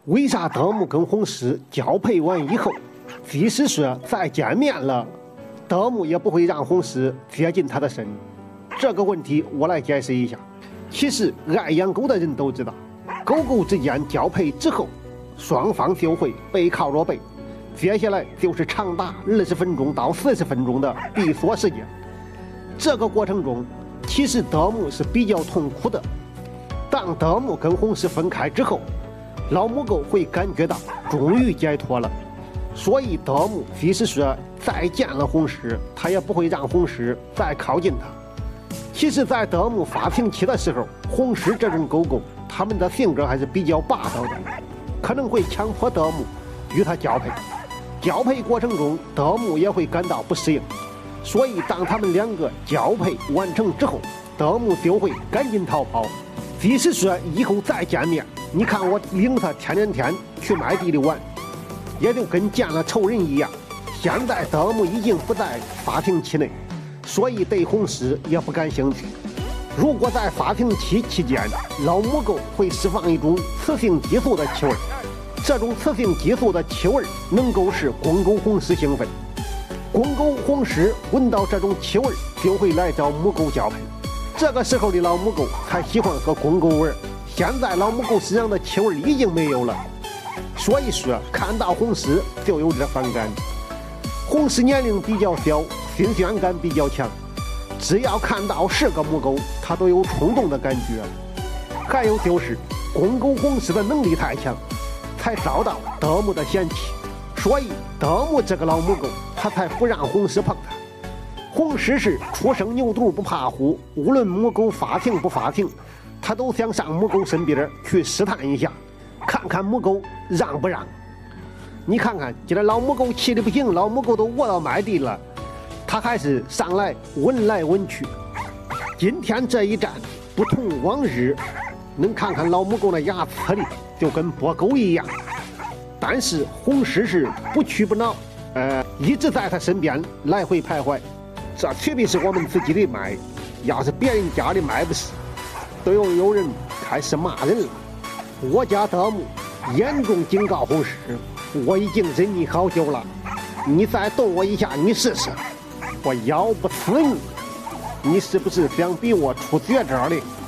为啥德牧跟红狮交配完以后，即使说再见面了，德牧也不会让红狮接近他的身？这个问题我来解释一下。其实爱养狗的人都知道，狗狗之间交配之后，双方就会背靠着背，接下来就是长达20分钟到40分钟的闭锁时间。这个过程中，其实德牧是比较痛苦的。当德牧跟红狮分开之后，老母狗会感觉到终于解脱了，所以德牧即使说再见了红狮，他也不会让红狮再靠近他。其实，在德牧发情期的时候，红狮这种狗狗，它们的性格还是比较霸道的，可能会强迫德牧与它交配。交配过程中，德牧也会感到不适应，所以当他们两个交配完成之后，德牧就会赶紧逃跑。即使说以后再见面，你看我领他天去麦地里玩，也就跟见了仇人一样。现在德牧已经不在发情期内，所以对红狮也不感兴趣。如果在发情期期间，老母狗会释放一种雌性激素的气味，这种雌性激素的气味能够使公狗红狮兴奋，公狗红狮闻到这种气味就会来找母狗交配。这个时候的老母狗才喜欢和公狗玩，现在老母狗身上的气味已经没有了，所以说看到红狮就有点反感。红狮年龄比较小，新鲜感比较强，只要看到是个母狗，它都有冲动的感觉。还有就是公狗红狮的能力太强，才遭到德牧的嫌弃，所以德牧这个老母狗他才不让红狮碰它。红狮是初生牛犊不怕虎，无论母狗发情不发情，他都想上母狗身边去试探一下，看看母狗让不让。你看看今天老母狗气得不行，老母狗都卧到麦地了，他还是上来闻去。今天这一战不同往日，能看看老母狗那牙齿的就跟剥狗一样，但是红狮是不屈不挠，一直在他身边来回徘徊。这绝对是我们自己的麦，要是别人家的麦不是，都有人开始骂人了。我家德牧严重警告红狮，我已经忍你好久了，你再动我一下你试试，我咬不死你，你是不是想逼我出绝招的？